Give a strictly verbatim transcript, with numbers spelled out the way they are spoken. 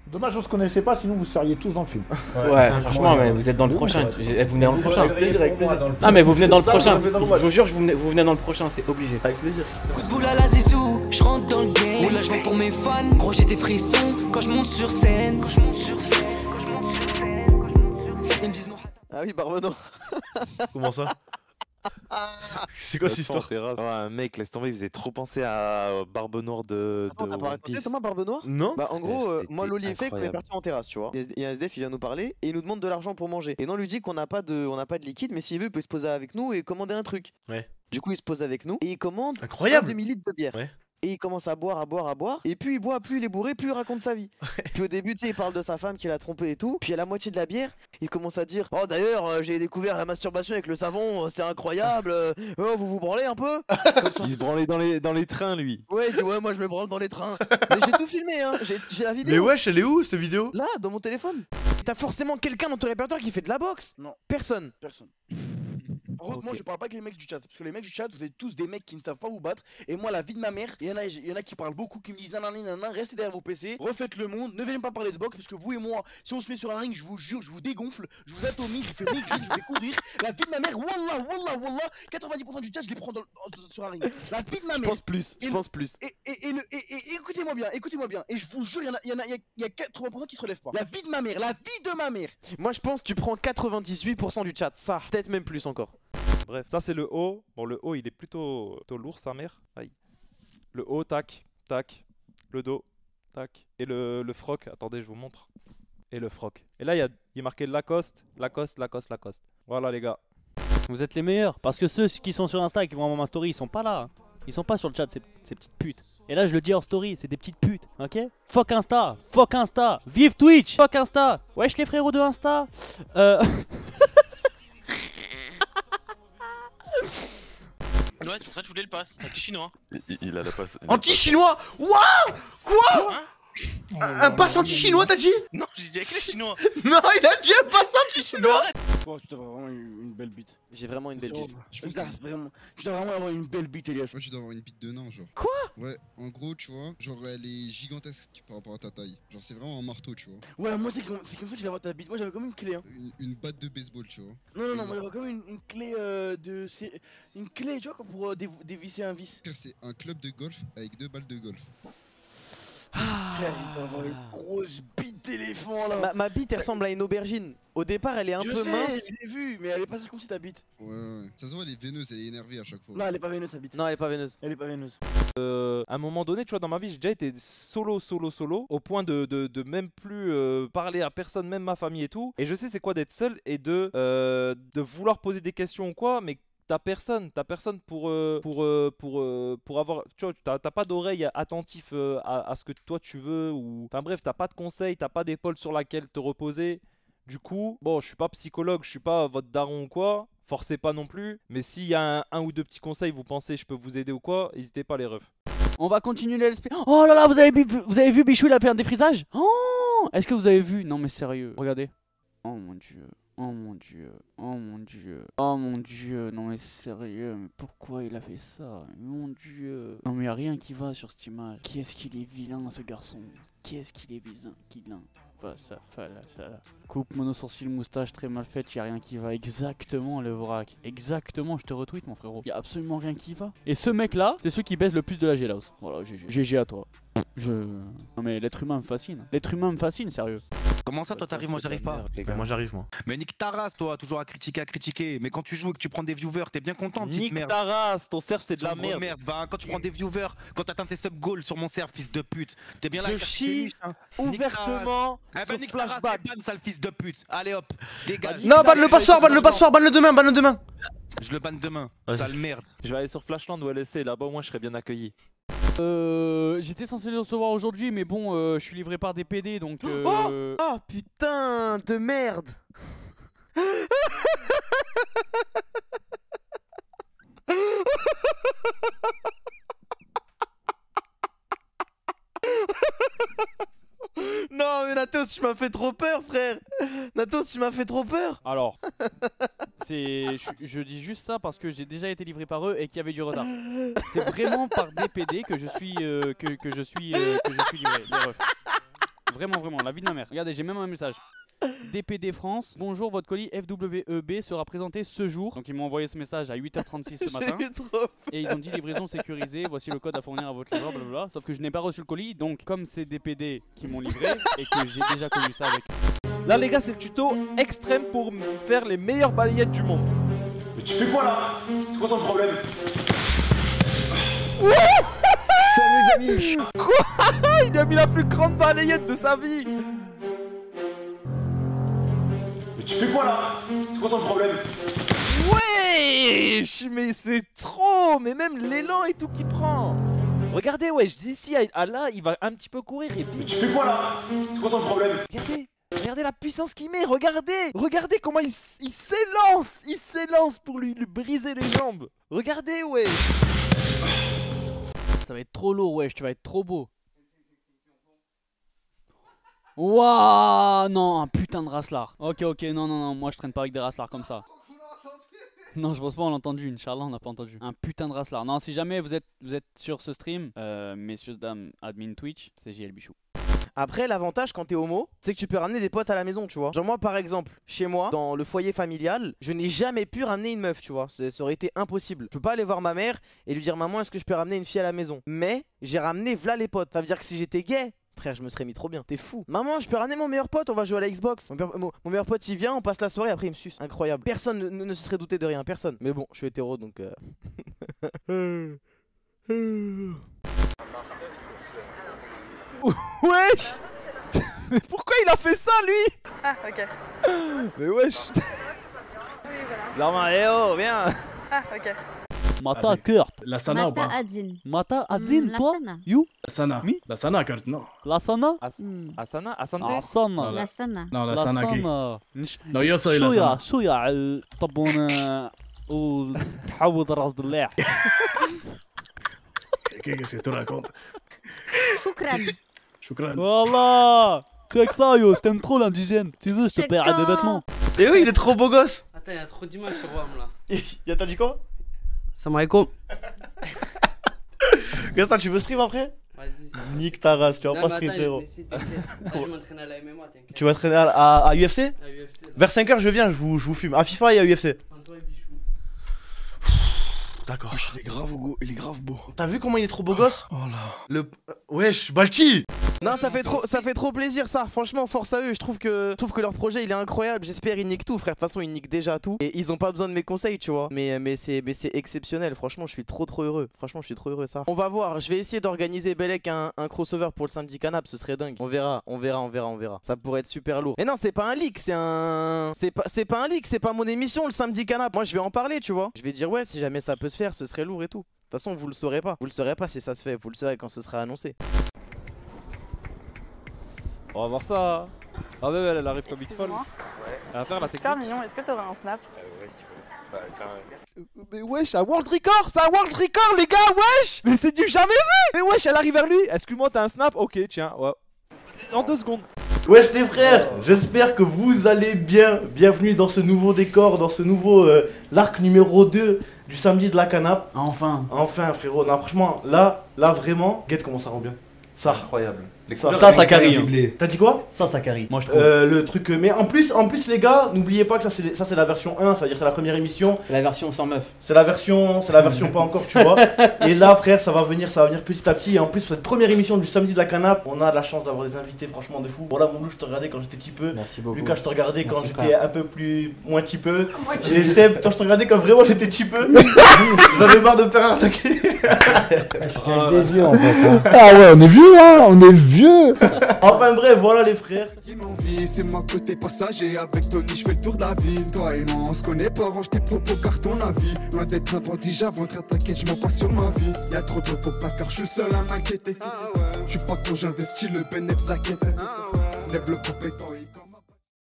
Dommage, on se connaissait pas, sinon vous seriez tous dans le film. Ouais, ouais franchement, mais vous êtes dans le prochain. Vous venez dans le prochain. Ah, mais vous venez dans le prochain. Je vous jure, vous venez, vous venez dans le prochain, c'est obligé. Avec plaisir. Coup de boule à la zizou, je rentre dans le game. Là, je vais pour mes fans. Gros, j'ai des frissons quand je monte sur scène. Quand je monte sur scène. Ils me disent non. Ah oui, Barbenon. Comment ça? C'est quoi cette histoire? Ouais, un mec, laisse tomber, il faisait trop penser à Barbe Noire de. Attends, t'as pas raconté Thomas Barbe Noire? Non. Bah en gros, euh, moi Loli et Fake, on est parti en terrasse, tu vois. Il y a un S D F, il vient nous parler et il nous demande de l'argent pour manger. Et non, on lui dit qu'on n'a pas de, on n'a pas de liquide, mais s'il veut, il peut se poser avec nous et commander un truc. Ouais. Du coup, il se pose avec nous et il commande incroyable un demi-litre de bière. Ouais. Et il commence à boire, à boire, à boire. Et plus il boit, plus il est bourré, plus il raconte sa vie. Ouais. Puis au début, tu sais, il parle de sa femme qui l'a trompé et tout. Puis à la moitié de la bière, il commence à dire: oh d'ailleurs, euh, j'ai découvert la masturbation avec le savon, c'est incroyable. Euh, oh, vous vous branlez un peu? Comme ça. Il se branlait dans les, dans les trains, lui. Ouais, il dit: ouais, moi je me branle dans les trains. Mais j'ai tout filmé, hein. J'ai la vidéo. Mais wesh, elle est où cette vidéo? Là, dans mon téléphone. T'as forcément quelqu'un dans ton répertoire qui fait de la boxe? Non. Personne. Personne. Par contre, okay. Moi je parle pas avec les mecs du chat, parce que les mecs du chat, vous êtes tous des mecs qui ne savent pas vous battre. Et moi, la vie de ma mère, il y en a, il y en a qui parlent beaucoup, qui me disent nanani nanana, restez derrière vos P C, refaites le monde, ne venez pas parler de boxe, parce que vous et moi, si on se met sur un ring, je vous jure, je vous dégonfle, je vous atomise, je vous fais maigrir, je vous fais courir. La vie de ma mère, wallah, wallah, wallah, quatre-vingt-dix pour cent du chat, je les prends dans, sur un ring. La vie de ma mère. Je pense plus, je pense plus. Et, et, et, le, et, et, et écoutez-moi bien, écoutez-moi bien, et je vous jure, il y en a, il y en a, il y a quatre-vingts pour cent qui se relèvent pas. La vie de ma mère, la vie de ma mère. Moi je pense que tu prends quatre-vingt-dix-huit pour cent du chat, ça, peut-être même plus encore. Bref, ça c'est le haut. Bon, le haut il est plutôt, plutôt lourd, sa mère. Aïe. Le haut, tac, tac. Le dos, tac. Et le, le froc, attendez, je vous montre. Et le froc. Et là, il y a, il est marqué Lacoste, Lacoste, Lacoste, Lacoste. Voilà, les gars. Vous êtes les meilleurs. Parce que ceux qui sont sur Insta et qui vont voir ma story, ils sont pas là. Ils sont pas sur le chat, ces, ces petites putes. Et là, je le dis hors story, c'est des petites putes, ok? Fuck Insta, fuck Insta, vive Twitch, fuck Insta. Wesh les frérots de Insta. Euh... Ouais, c'est pour ça que je voulais le pass. Anti-chinois. Il, il a la passe. Anti-chinois? Waouh! Quoi? Hein? Un, un pass anti-chinois, t'as dit? Non, j'ai dit avec les chinois. Non, il a dit un pass anti-chinois. Oh, tu dois avoir vraiment une belle bite. J'ai vraiment une belle bite. Je pense que vraiment. Tu dois vraiment avoir une belle bite, Elias. Moi, tu dois avoir une bite de nain, genre. Quoi? Ouais, en gros, tu vois, genre elle est gigantesque par rapport à ta taille. Genre, c'est vraiment un marteau, tu vois. Ouais, moi, c'est comme, comme ça que je vois ta bite. Moi, j'avais comme une clé, hein. Une, une batte de baseball, tu vois. Non, non, non, moi, j'avais comme une, une clé euh, de. Une clé, tu vois, pour euh, dévisser un vis. C'est un club de golf avec deux balles de golf. Ah, il doit avoir une grosse bite d'éléphant là. Ma, ma bite elle ressemble à une aubergine. Au départ elle est un je peu sais, mince. Je l'ai vu, mais elle est pas circoncis ta bite. Ouais, ouais. Ça se voit, elle est veineuse, elle est énervée à chaque fois. Non, elle est pas veineuse sa bite. Non, elle est pas veineuse. Elle est pas veineuse. Euh, à un moment donné, tu vois, dans ma vie, j'ai déjà été solo, solo, solo, au point de, de, de même plus euh, parler à personne, même ma famille et tout. Et je sais c'est quoi d'être seul et de, euh, de vouloir poser des questions ou quoi, mais t'as personne, t'as personne pour, euh, pour, euh, pour, euh, pour avoir, tu vois, t'as pas d'oreille attentif euh, à, à ce que toi tu veux, ou, enfin bref, t'as pas de conseils, t'as pas d'épaule sur laquelle te reposer. Du coup, bon, je suis pas psychologue, je suis pas votre daron ou quoi, forcez pas non plus, mais s'il y a un, un ou deux petits conseils, vous pensez je peux vous aider ou quoi, n'hésitez pas les refs. On va continuer le L S P. Oh là là, vous avez, vous avez vu Bichou, il a fait un défrisage? Oh, est-ce que vous avez vu? Non mais sérieux, regardez. Oh mon dieu. Oh mon dieu, oh mon dieu, oh mon dieu, non mais sérieux, mais pourquoi il a fait ça? Mon dieu. Non mais y'a rien qui va sur cette image. Qui est-ce qu'il est vilain ce garçon? Qui est-ce qu'il est vilain? Bah, ça, ça, ça. Coupe monosourcil, moustache très mal faite, y'a rien qui va. Exactement le vrac. Exactement, je te retweet mon frérot. Y'a absolument rien qui va. Et ce mec là, c'est celui qui baise le plus de la G-House. Voilà, G G. G G à toi. Je... Non mais l'être humain me fascine. L'être humain me fascine, sérieux. Comment ça, toi t'arrives, moi j'arrive pas? Moi j'arrive, moi. Mais nique ta race, toi, toujours à critiquer, à critiquer. Mais quand tu joues et que tu prends des viewers, t'es bien content, petite nique merde. ta race, ton serf c'est de la merde. merde. Va, quand tu prends des viewers, quand t'atteins tes sub goals sur mon serf, fils de pute, t'es bien là. Je chie ouvertement sur Flashback. Ban, sale fils de pute. Allez hop, dégage. Non, banne le passoire, banne le passoire, banne le demain, banne le demain. Je le banne demain, ouais. Sale merde. Je vais aller sur Flashland ou L S C, là-bas au moins je serai bien accueilli. Euh, J'étais censé le recevoir aujourd'hui, mais bon, euh, je suis livré par des P D donc. Euh... Oh, oh putain de merde. Non mais Natos, tu m'as fait trop peur frère. Natos, tu m'as fait trop peur. Alors, c'est, je, je dis juste ça parce que j'ai déjà été livré par eux et qu'il y avait du retard. C'est vraiment par des P D que je suis, euh, que, que je suis, euh, que je suis livré. Les refs. Vraiment, vraiment, la vie de ma mère. Regardez, j'ai même un message. D P D France, bonjour, votre colis F W E B sera présenté ce jour. Donc ils m'ont envoyé ce message à huit heures trente-six ce matin. Et ils ont dit livraison sécurisée, voici le code à fournir à votre livreur, blablabla. Sauf que je n'ai pas reçu le colis, donc comme c'est D P D qui m'ont livré et que j'ai déjà connu ça avec... Là les gars, c'est le tuto extrême pour faire les meilleures balayettes du monde. Mais tu fais quoi là? C'est quoi ton problème? Salut les amis. Quoi? Il a mis la plus grande balayette de sa vie. Mais tu fais quoi là? C'est quoi ton problème? Wesh, mais c'est trop. Mais même l'élan et tout qu'il prend. Regardez, wesh, d'ici à, à là, il va un petit peu courir et puis... Mais tu fais quoi là? C'est quoi ton problème? Regardez, regardez la puissance qu'il met, regardez. Regardez comment il, il s'élance. Il s'élance pour lui, lui briser les jambes. Regardez, wesh. Ça va être trop lourd, wesh, tu vas être trop beau. Waouh, non, un putain de racelard. Ok, ok, non, non, non, moi je traîne pas avec des raclards comme ça. Non, je pense pas, on l'a entendu, Inch'Allah, on n'a pas entendu. Un putain de racelard. Non, si jamais vous êtes, vous êtes sur ce stream, euh, messieurs, dames, admin Twitch, c'est J L Bichou. Après, l'avantage quand t'es homo, c'est que tu peux ramener des potes à la maison, tu vois. Genre moi, par exemple, chez moi, dans le foyer familial, je n'ai jamais pu ramener une meuf, tu vois. Ça aurait été impossible. Je peux pas aller voir ma mère et lui dire maman, est-ce que je peux ramener une fille à la maison? Mais j'ai ramené v'là les potes. Ça veut dire que si j'étais gay, frère, je me serais mis trop bien. T'es fou. Maman, je peux ramener mon meilleur pote, on va jouer à la Xbox. Mon, mon, mon meilleur pote, il vient, on passe la soirée, après il me suce. Incroyable. Personne ne, ne, ne se serait douté de rien, personne. Mais bon, je suis hétéro donc. Euh... Wesh. Mais pourquoi il a fait ça lui? Ah ok. Mais wesh. Oui voilà. Non mais eh oh, viens. Ah ok. Mata Kurt. La Sana ou pas? Mata Adzin. Mata Adzin, Mm, la toi? Sana. You? La Sana. Mi? La Sana, Kurt, non. La Sana? As Mm. Asana? Asante? Asana. La Sana. Non, la, La Sana qui. Sana. نش- Non, yo soy la شوية Sana. شوية طبون وتحوض راس ضلاع. Qu'est-ce que tu racontes? Shukran. Shukran. Voilà. Check ça yo, je t'aime trop l'indigène. Tu veux, je te Check paierai ça. des vêtements. Et oui, il est trop beau gosse. Attends, y'a trop d'images sur WAM là. Y'a t'as dit quoi? Salam alaikum. Gaston, tu veux stream après? Vas-y, ça. Nique ta race, tu vas Non, pas mais stream attends, frérot. mais si, t'inquiète. Là, je m'entraîne à la M M A, t'inquiète. Tu vas traîner à, à, à U F C? À U F C là. Vers cinq heures je viens, je vous, je vous fume. À FIFA et à U F C. Prends-toi et Bichou. D'accord. Il est grave beau, il est grave beau. T'as vu comment il est trop beau gosse? Oh là. Le... euh, Wesh, Balti. Non, ça fait trop, ça fait trop plaisir ça. Franchement, force à eux. Je trouve que, je trouve que leur projet il est incroyable. J'espère ils niquent tout, frère. De toute façon, ils niquent déjà tout. Et ils ont pas besoin de mes conseils, tu vois. Mais, mais c'est, mais c'est exceptionnel. Franchement, je suis trop, trop heureux. Franchement, je suis trop heureux ça. On va voir. Je vais essayer d'organiser Belek un, un crossover pour le samedi canap. Ce serait dingue. On verra, on verra, on verra, on verra. Ça pourrait être super lourd. Mais non, c'est pas un leak, c'est un, c'est pas, c'est pas un leak, c'est pas mon émission le samedi canap. Moi, je vais en parler, tu vois. Je vais dire ouais, si jamais ça peut se faire, ce serait lourd et tout. De toute façon, vous le saurez pas. Vous le saurez pas si ça se fait. Vous le saurez quand ce sera annoncé. On va voir ça. Ah ouais, elle arrive comme une folle. Elle va faire la Super technique. mignon, est-ce que t'aurais un snap? Ouais, si tu veux. Bah, tiens. Mais wesh, un world record, c'est un world record les gars, wesh. Mais c'est du jamais vu. Mais wesh, elle arrive vers lui. Excuse-moi, t'as un snap? Ok, tiens, ouais. En deux secondes. Wesh les frères, j'espère que vous allez bien. Bienvenue dans ce nouveau décor, dans ce nouveau euh, l'arc numéro deux du samedi de la canap. Enfin. Enfin frérot, non franchement, là, là vraiment, guette comment ça rend bien. Ça, Incroyable. ça, Ça, ça carie. T'as dit quoi? Ça, ça carie. Moi, je trouve. Euh, le truc, mais en plus, en plus les gars, n'oubliez pas que ça c'est ça c'est la version un, c'est-à-dire c'est la première émission. La version sans meuf. C'est la version, c'est la version pas encore, tu vois. Et là, frère, ça va venir, ça va venir petit à petit. Et en plus, cette première émission du samedi de la canap, on a la chance d'avoir des invités franchement de fou. Voilà, mon loup, je te regardais quand j'étais petit peu. Merci beaucoup. Lucas, je te regardais quand Merci, j'étais frère. un peu plus moins petit peu. Et Seb, toi, je te regardais quand vraiment j'étais petit peu. J'avais marre de me faire arnaquer. Des vieux en fait. Hein. Ah ouais, on est vieux, hein, on est vieux. Enfin bref, voilà les frères. C'est moi côté passager, avec Tony je fais le tour de la ville. Toi et moi on se connaît pas, range tes propos car ton avis. Loin d'être un bandit, j'avance, t'inquiète, je m'en passe sur ma vie. Y'a trop de repos pas car je suis seul à m'inquiéter. Je suis pas quand j'investis le bénéfice, t'inquiète. Lève le compétent.